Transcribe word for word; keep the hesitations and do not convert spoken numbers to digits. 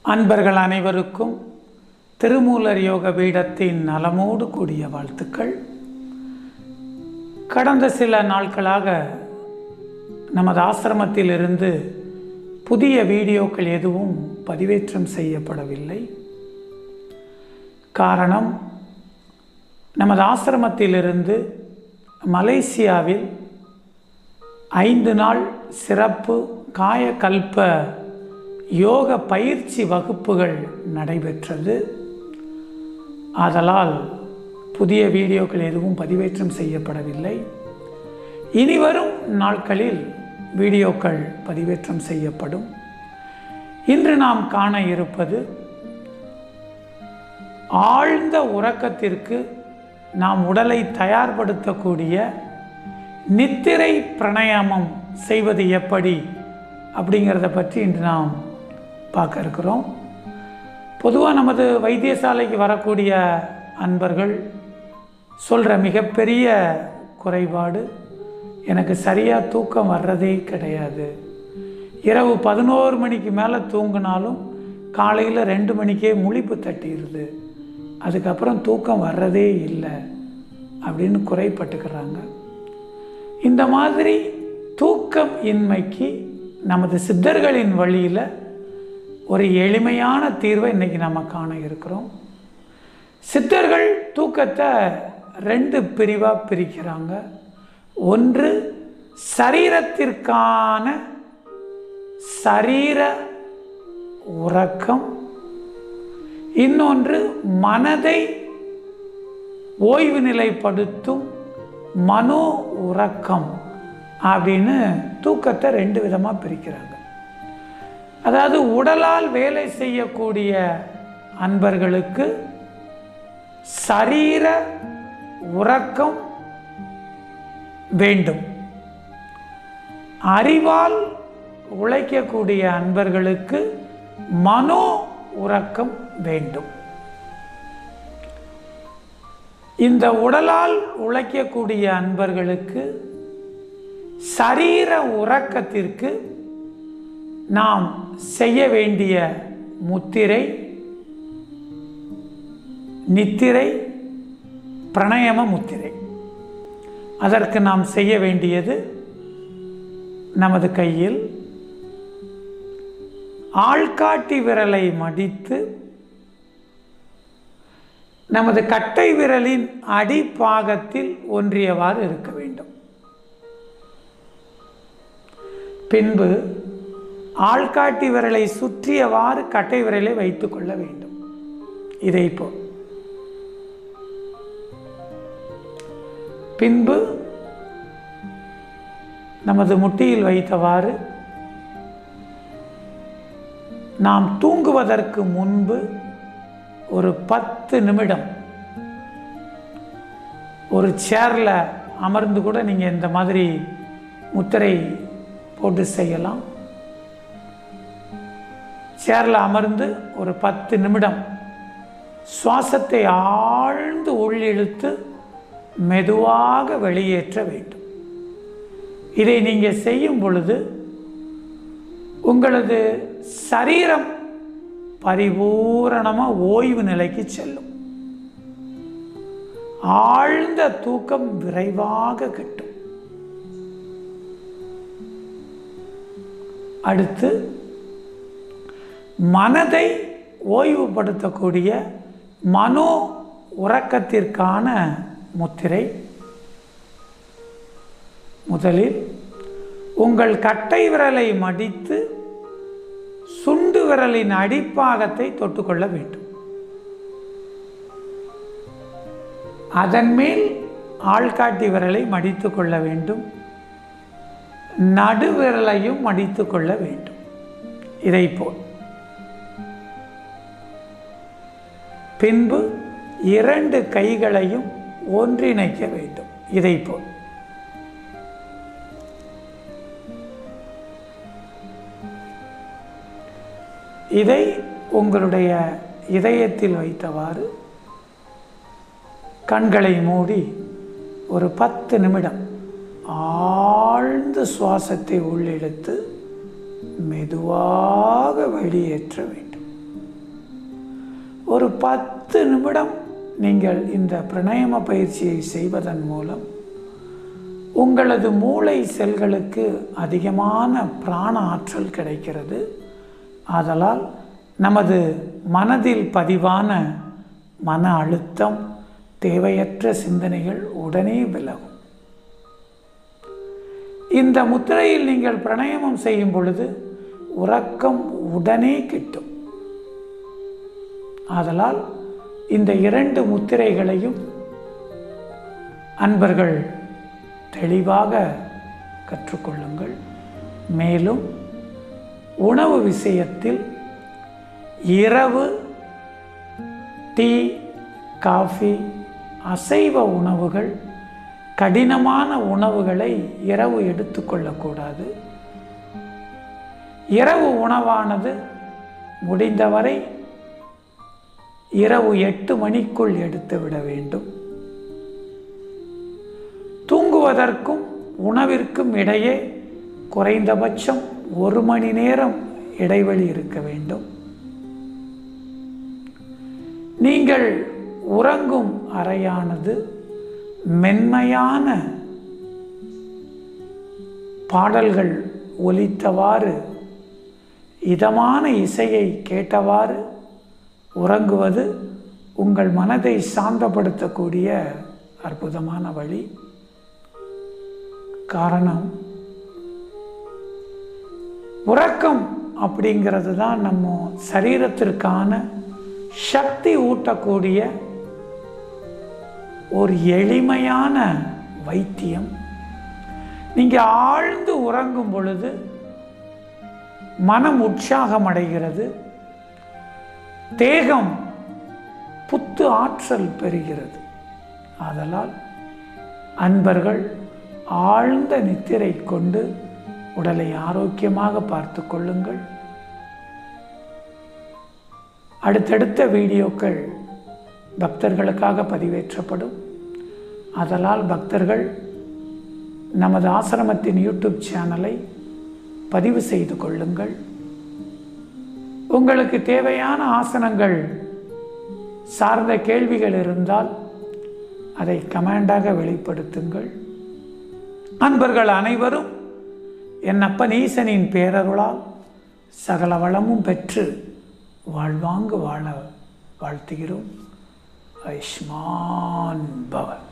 அன்பர்கள் அனைவருக்கும் திருமூலர் யோக பீடத்தின் நலமோடு கூடிய வாழ்த்துக்கள். கடந்த சில நாட்களாக நமது ஆசிரமத்திலிருந்து புதிய வீடியோக்கள் எதுவும் பதிவேற்றம் செய்யப்படவில்லை. காரணம், நமது ஆசிரமத்திலிருந்து மலேசியாவில் ஐந்து நாள் சிறப்பு காயகல்ப யோக பயிற்சி வகுப்புகள் நடைபெற்றது. ஆதலால் புதிய வீடியோக்கள் எதுவும் பதிவேற்றம் செய்யப்படவில்லை. இனிவரும் நாட்களில் வீடியோக்கள் பதிவேற்றம் செய்யப்படும். இன்று நாம் காண இருப்பது ஆழ்ந்த உறக்கத்திற்கு நாம் உடலை தயார்படுத்தக்கூடிய நித்திரை பிராணாயாமம் செய்வது எப்படி அப்படிங்கிறத பற்றி இன்று நாம் பார்க்க இருக்கிறோம். பொதுவாக நமது வைத்தியசாலைக்கு வரக்கூடிய அன்பர்கள் சொல்கிற மிகப்பெரிய குறைபாடு, எனக்கு சரியாக தூக்கம் வர்றதே கிடையாது. இரவு பதினோரு மணிக்கு மேலே தூங்கினாலும் காலையில் ரெண்டு மணிக்கே முழிப்பு தட்டிடுது, அதுக்கப்புறம் தூக்கம் வர்றதே இல்லை அப்படின்னு குறைப்பட்டுக்கிறாங்க. இந்த மாதிரி தூக்கம் இன்மைக்கு நமது சித்தர்களின் வழியில் ஒரு எளிமையான தீர்வை இன்றைக்கி நம்ம காண இருக்கிறோம். சித்தர்கள் தூக்கத்தை ரெண்டு பிரிவாக பிரிக்கிறாங்க. ஒன்று சரீரத்திற்கான சரீர உறக்கம், இன்னொன்று மனதை ஓய்வு நிலைப்படுத்தும் மனோ உறக்கம் அப்படின்னு தூக்கத்தை ரெண்டு விதமாக பிரிக்கிறாங்க. அதாவது உடலால் வேலை செய்யக்கூடிய அன்பர்களுக்கு சரீர உறக்கம் வேண்டும், அறிவால் உழைக்கக்கூடிய அன்பர்களுக்கு மனோ உறக்கம் வேண்டும். இந்த உடலால் உழைக்கக்கூடிய அன்பர்களுக்கு சரீர உறக்கத்திற்கு நாம் செய்ய வேண்டிய முத்திரை, நித்திரை, பிராணாயாம முத்திரை. அதற்கு நாம் செய்ய வேண்டியது, நமது கையில் ஆள்காட்டி விரலை மடித்து நமது கட்டை விரலின் அடிப்பாகத்தில் ஒன்றியவாறு இருக்க வேண்டும். பின்பு ஆள்காட்டி விரலை சுற்றியவாறு கட்டை விரலை வைத்துக் கொள்ள வேண்டும். இதை இப்போ பின்பு நமது முட்டியில் வைத்தவாறு நாம் தூங்குவதற்கு முன்பு ஒரு பத்து நிமிடம் ஒரு சேரில் அமர்ந்து கூட நீங்கள் இந்த மாதிரி முத்திரை போட்டு செய்யலாம். சேரில் அமர்ந்து ஒரு பத்து நிமிடம் சுவாசத்தை ஆழ்ந்து உள்ளிழுத்து மெதுவாக வெளியேற்ற வேண்டும். இதை நீங்கள் செய்யும் பொழுது உங்களது சரீரம் பரிபூரணமாக ஓய்வு நிலைக்கு செல்லும். ஆழ்ந்த தூக்கம் விரைவாக கிட்டும். அடுத்து மனதை ஓய்வுபடுத்தக்கூடிய மனோ உறக்கத்திற்கான முத்திரை. முதலில் உங்கள் கட்டை விரலை மடித்து சுண்டு விரலின் அடிப்பாகத்தை தொட்டுக்கொள்ள வேண்டும். அதன் மேல் ஆள்காட்டி விரலை மடித்து கொள்ள வேண்டும். நடுவிரலையும் மடித்து கொள்ள வேண்டும். இதை போல் பின்பு இரண்டு கைகளையும் ஒன்றிணைக்க வேண்டும். இதை போல் இதை உங்களுடைய இதயத்தில் வைத்தவாறு கண்களை மூடி ஒரு பத்து நிமிடம் ஆழ்ந்த சுவாசத்தை உள்ளிழுத்து மெதுவாக வெளியேற்ற வேண்டும். ஒரு பத்து நிமிடம் நீங்கள் இந்த பிராணாயாம பயிற்சியை செய்வதன் மூலம் உங்களது மூளை செல்களுக்கு அதிகமான பிராண ஆற்றல் கிடைக்கிறது. ஆதலால் நமது மனதில் பதிவான மன அழுத்தம், தேவையற்ற சிந்தனைகள் உடனே விலகும். இந்த முத்திரையில் நீங்கள் பிராணாயாமம் செய்யும் பொழுது உறக்கம் உடனே கிட்டும். ஆதலால் இந்த இரண்டு முத்திரைகளையும் அன்பர்கள் தெளிவாக கற்றுக்கொள்ளுங்கள். மேலும் உணவு விஷயத்தில் இரவு டீ, காஃபி, அசைவ உணவுகள், கடினமான உணவுகளை இரவு எடுத்துக்கொள்ளக்கூடாது. இரவு உணவானது முடிந்தவரை இரவு எட்டு மணிக்குள் எடுத்துவிட வேண்டும். தூங்குவதற்கும் உணவிற்கும் இடையே குறைந்தபட்சம் ஒரு மணி நேரம் இடைவெளி இருக்க வேண்டும். நீங்கள் உறங்கும் அறையானது மென்மையான பாடல்கள் ஒலித்தவாறு, இதமான இசையை கேட்டவாறு உறங்குவது உங்கள் மனதை சாந்தப்படுத்தக்கூடிய அற்புதமான வழி. காரணம், உறக்கம் அப்படிங்கிறது தான் நம்ம சரீரத்திற்கான சக்தி ஊட்டக்கூடிய ஒரு எளிமையான வைத்தியம். நீங்கள் ஆழ்ந்து உறங்கும் பொழுது மனம் உற்சாகம் அடைகிறது, தேகம் புத்து ஆற்றல் பெறுகிறது. ஆதலால் அன்பர்கள் ஆழ்ந்த நித்திரை கொண்டு உடலை ஆரோக்கியமாக பார்த்து கொள்ளுங்கள். அடுத்தடுத்த வீடியோக்கள் பக்தர்களுக்காக பதிவேற்றப்படும். ஆதலால் பக்தர்கள் நமது ஆசிரமத்தின் யூடியூப் சேனலை பதிவு செய்து கொள்ளுங்கள். உங்களுக்கு தேவையான ஆசனங்கள் சார்ந்த கேள்விகள் இருந்தால் அதை கமெண்டாக வெளிப்படுத்துங்கள். அன்பர்கள் அனைவரும் என் அப்பன் ஈசனின் பேரருளால் சகல வளமும் பெற்று வாழ்வாங்கு வாழ வாழ்த்துகிறோம். ஆயுஷ்மான் பவ.